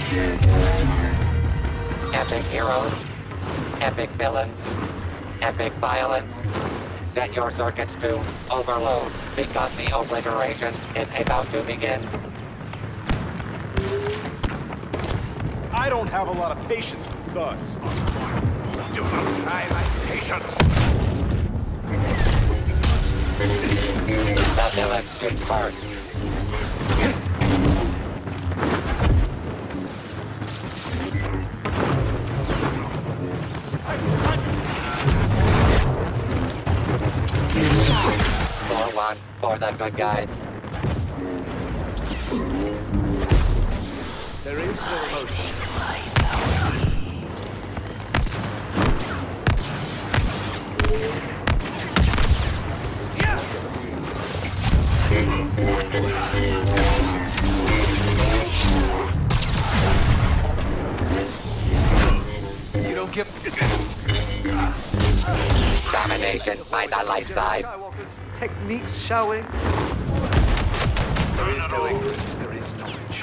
Epic heroes, epic villains, epic violence. Set your circuits to overload because the obliteration is about to begin. I don't have a lot of patience for thugs. Do not lie like patience. The villain should first. Score one for the good guys. There is no emotion. You don't get Domination by the light side. Skywalker's techniques, shall we? There is no ignorance, there is knowledge.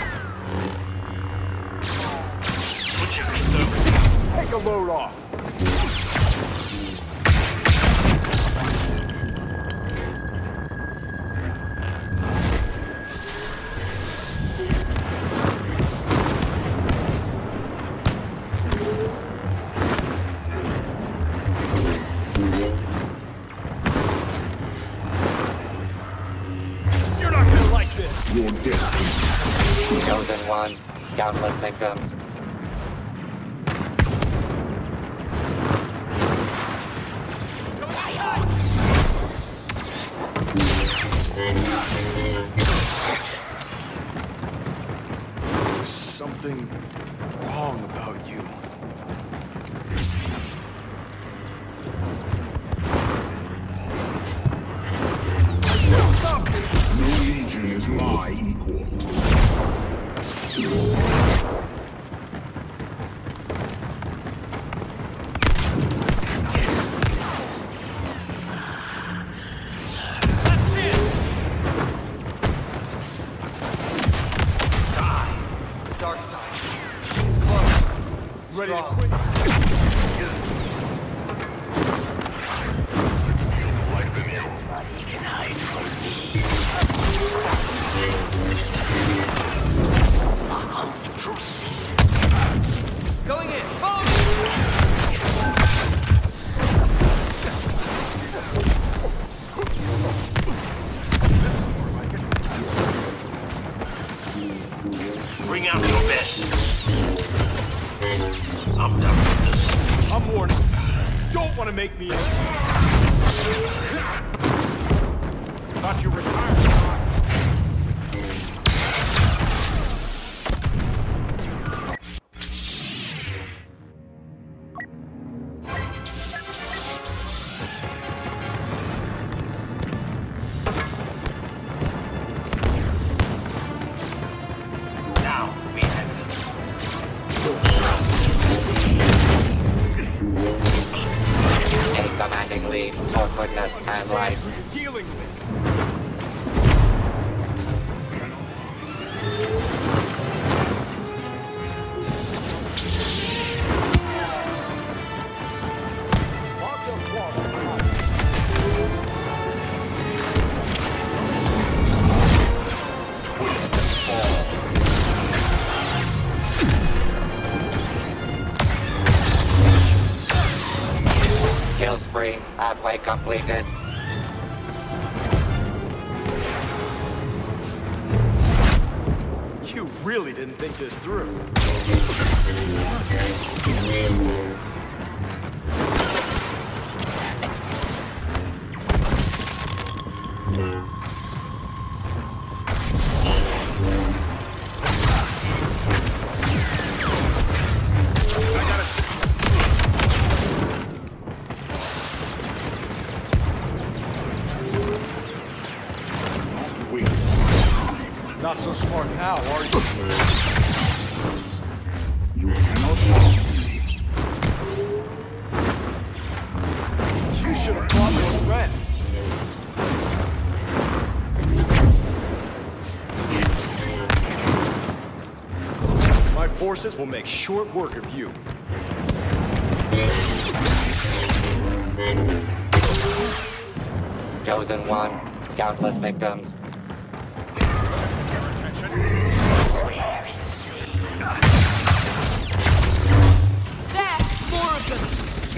Take a load off. You're not gonna like this. Your destiny. Chosen one, countless victims. There's something wrong about you. Stop! No legion is my equal. The dark side. It's close. Ready to quit? Nobody can hide from me. The hunt proceeds. Going in. Follow me. Bring out your best. I'm done with this. I'm warning. Don't want to make me. Thought you retired. Now we have A commanding lead for goodness and life. Who you're dealing with. Kill spree halfway completed. You really didn't think this through. Not so smart now, are you? You cannot harm me. You should have brought your friends. forces will make short work of you. Chosen one, countless victims. Where is he? There! More of them!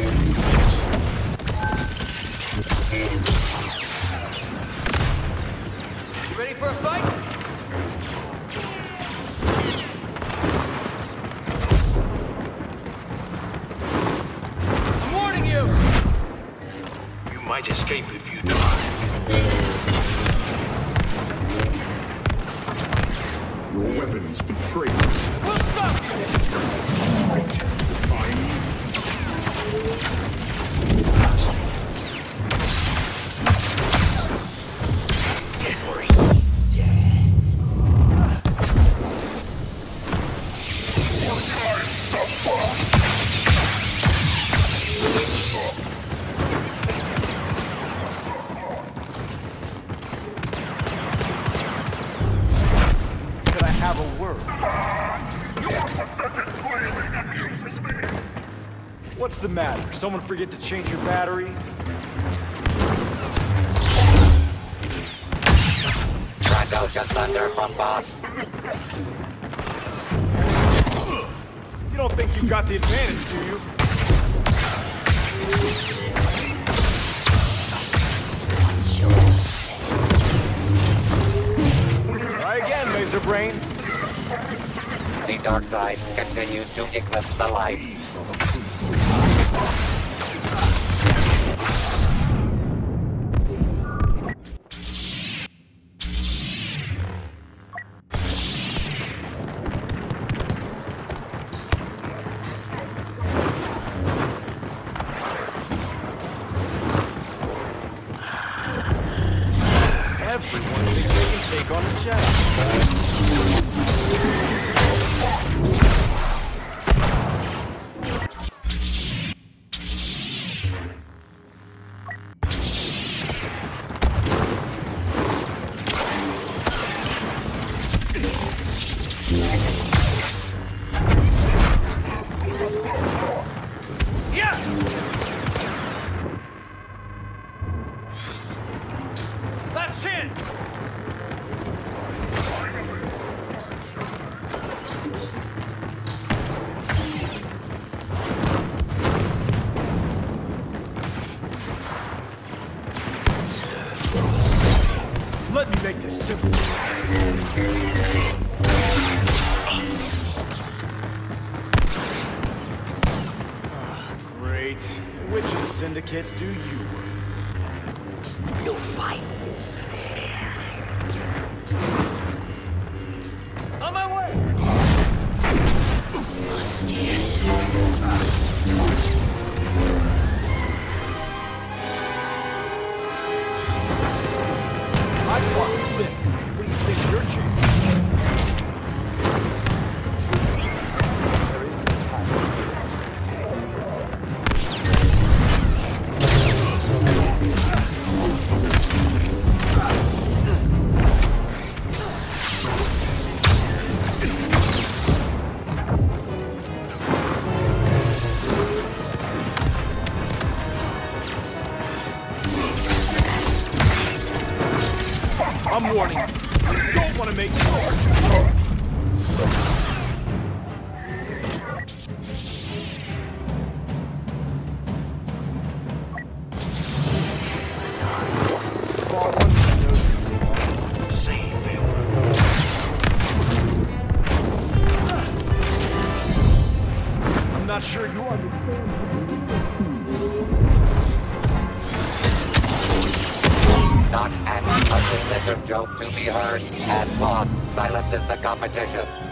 You ready for a fight? I'm warning you! You might escape if you die. Your weapons betray us. We'll stop you! Could I have a word? What's the matter? Someone forget to change your battery? Trandoshan thunder from boss. You don't think you got the advantage, do you? Try again, Laser Brain. The dark side continues to eclipse the light. Everyone thinks they can take on a jet. Last chance! Let me make this simple. Great. Which of the syndicates do you work? No fight. On my way! I fought sick. What do you think you're chasing? I'm warning you. You don't want to make I'm not sure you understand. Not an ugly little joke to be heard, as boss silences the competition.